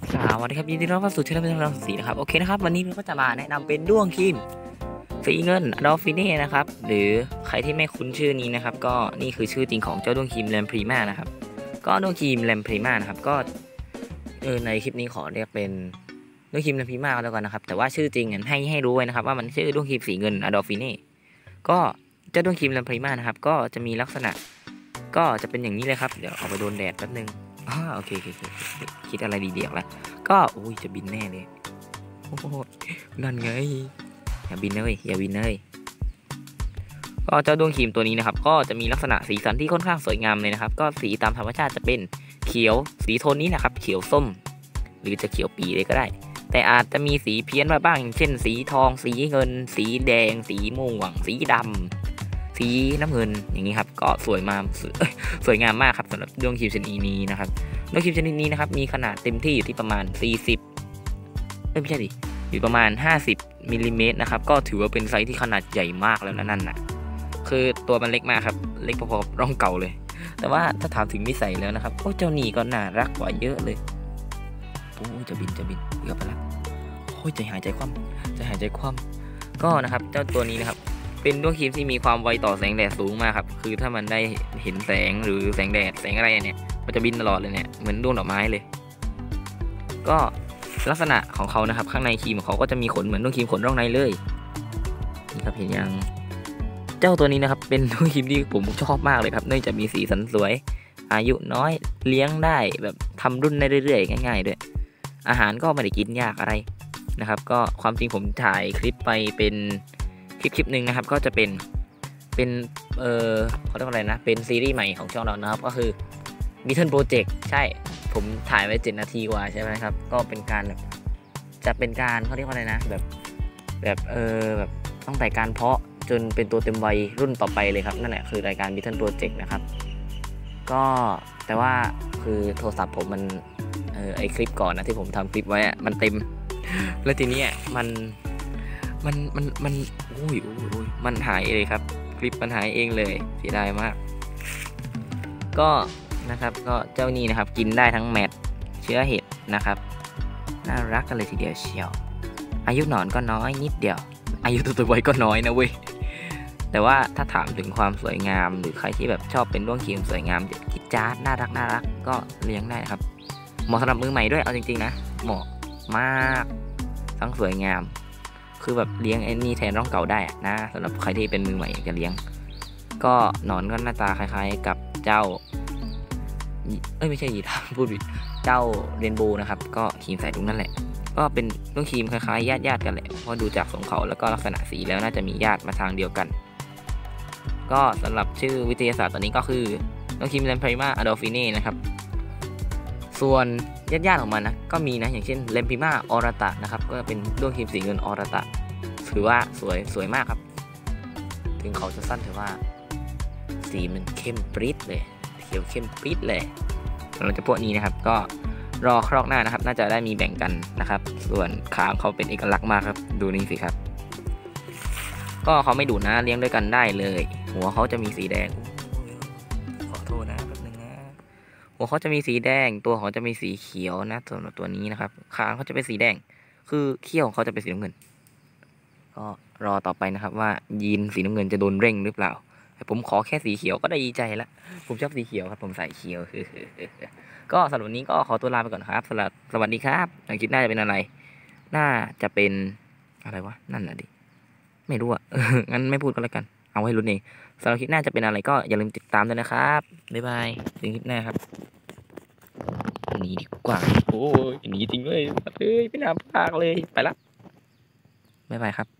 สวัสดีครับยินดีต้อนรับเข้าสู่ช่องเป็นเราสีนะครับโอเคนะครับวันนี้เราก็จะมาแนะนำเป็นด้วงครีมสีเงินอดอลฟิเน่นะครับหรือใครที่ไม่คุ้นชื่อนี้นะครับก็นี่คือชื่อจริงของเจ้าด้วงครีมแลมพรีมานะครับก็ด้วงครีมแลมพรีมานะครับก็ในคลิปนี้ขอเรียกเป็นด้วงครีมแลมพรีมาแล้วกันนะครับแต่ว่าชื่อจริงให้รู้ไว้นะครับว่ามันชื่อด้วงครีมสีเงินอดอลฟิเน่ก็เจ้าด้วงครีมแลมพรีมานะครับก็จะมีลักษณะก็จะเป็นอย่างนี้เลยครับเดี๋ยวเอาไปโดนแดดแป๊บนึงโอเคคิดอะไรดีๆแล้วก็อุ้ยจะบินแน่เลยโอ้โหนั่นไงอย่าบินเลยอย่าบินเลยก็เจ้าดวงครีมตัวนี้นะครับก็จะมีลักษณะสีสันที่ค่อนข้างสวยงามเลยนะครับก็สีตามธรรมชาติจะเป็นเขียวสีโทนนี้นะครับเขียวส้มหรือจะเขียวปีเลยก็ได้แต่อาจจะมีสีเพี้ยนมาบ้างอย่างเช่นสีทองสีเงินสีแดงสีม่วงสีดำสีน้ำเงินอย่างนี้ครับก็สวยงามมากครับสำหรับดวงครีมชนิดนี้นะครับดวงครีมชนิดนี้นะครับมีขนาดเต็มที่อยู่ที่ประมาณ40ไม่ใช่ดิอยู่ประมาณ50มิลลิเมตรนะครับก็ถือว่าเป็นไซส์ที่ขนาดใหญ่มากแล้วนั่นน่ะคือตัวมันเล็กมากครับเล็กพอๆร่องเก่าเลยแต่ว่าถ้าถามถึงนิสัยแล้วนะครับโอ้เจ้านี่ก็น่ารักกว่าเยอะเลยโอ้จะบินเกือบไปละโอ้ยใจหายใจคว่ำก็นะครับเจ้าตัวนี้นะครับเป็นดวงครีมที่มีความไวต่อแสงแดดสูงมากครับคือถ้ามันได้เห็นแสงหรือแสงแดดแสงอะไรเนี่ยมันจะบินตลอดเลยเนี่ยเหมือนดวงดอกไม้เลยก็ลักษณะของเขานะครับข้างในครีมของเขาก็จะมีขนเหมือนดวงครีมขนร่องในเลยนี่ครับเห็นยังเจ้าตัวนี้นะครับเป็นดวงครีมที่ผมชอบมากเลยครับเนื่องจากมีสีสันสวยอายุน้อยเลี้ยงได้แบบทำรุ่นได้เรื่อยๆง่ายๆด้วยอาหารก็ไม่ได้กินยากอะไรนะครับก็ความจริงผมถ่ายคลิปไปเป็นคลิปหนึ่งนะครับก็จะเป็นเขาเรียกว่าอะไรนะเป็นซีรีส์ใหม่ของช่องเรานะครับก็คือ Beetle Project ใช่ผมถ่ายไว้7 นาทีกว่าใช่ไหมครับก็เป็นการจะเป็นการเขาเรียกว่าอะไรนะแบบตั้งแต่การเพาะจนเป็นตัวเต็มวัยรุ่นต่อไปเลยครับนั่นแหละคือรายการ Beetle Project นะครับก็แต่ว่าคือโทรศัพท์ผมมันไอคลิปก่อนนะที่ผมทำคลิปไว้มันเต็มแล้วทีนี้มันอุ้ยมันหายเลยครับคลิปมันหายเองเลยเสียดายมากก็นะครับก็เจ้านี้นะครับกินได้ทั้งแมทเชื้อเห็ดนะครับน่ารักกันเลยทีเดียวเชียวอายุหนอนก็น้อยนิดเดียวอายุตัวไว้ก็น้อยนะเว้ยแต่ว่าถ้าถามถึงความสวยงามหรือใครที่แบบชอบเป็นด้วงครีมสวยงามคิดจ้าน่ารักก็เลี้ยงได้นะครับเหมาะสำหรับมือใหม่ด้วยเอาจริงๆนะเหมาะมากทั้งสวยงามคือแบบเลี้ยงไอ้นี่แทนร่องเก่าได้นะสำหรับใครที่เป็นมือใหม่อยากจะเลี้ยงก็หนอนก็หน้าตาคล้ายๆกับเจ้าไม่ใช่ยีราฟพูดผิดเจ้าเรนโบว์นะครับก็ครีมใส่ถุงนั่นแหละก็เป็นต้นครีมคล้ายๆญาติกันแหละเพราะดูจากทรงเขาแล้วก็ลักษณะสีแล้วน่าจะมีญาติมาทางเดียวกันก็สำหรับชื่อวิทยาศาสตร์ตัวนี้ก็คือต้นครีมแลมพรีมาอะดอลฟิเน่นะครับส่วนญาติของมันนะก็มีนะอย่างเช่นแลมพรีมาออราตะนะครับก็เป็นด้วงครีมสีเงินออราตะถือว่าสวยมากครับถึงเขาจะสั้นแต่ว่าสีมันเข้มปริ๊ดเลยเขียวเข้มปริ๊ดเลยเราจะพวกนี้นะครับก็รอครอกหน้านะครับน่าจะได้มีแบ่งกันนะครับส่วนขาเขาเป็นเอกลักษณ์มากครับดูนี่สิครับก็เขาไม่ดุนะเลี้ยงด้วยกันได้เลยหัวเขาจะมีสีแดงขอโทษนะแป๊บนึงนะหัวเขาจะมีสีแดงตัวเขาจะมีสีเขียวนะส่วนตัวนี้นะครับขาเขาจะเป็นสีแดงคือเขี้ยวของเขาจะเป็นสีน้ำเงินก็รอต่อไปนะครับว่ายีนสีน้ำเงินจะโดนเร่งหรือเปล่าผมขอแค่สีเขียวก็ได้ดีใจละผมชอบสีเขียวครับผมใส่เขียวก็สำหรับวันนี้ก็ขอตัวลาไปก่อนครับสวัสดีครับหลังคลิปหน้าจะเป็นอะไรน่าจะเป็นอะไรวะนั่นน่ะดิไม่รู้อ่ะงั้นไม่พูดก็แล้วกันเอาไว้ลุ้นเองสำหรับคลิปหน้าจะเป็นอะไรก็อย่าลืมติดตามด้วยนะครับบ๊ายบายถึงคลิปหน้าครับหนีดีกว่าโอ้ยหนีจริงเลยไม่น่าพากเลยไปละบ๊ายบายครับ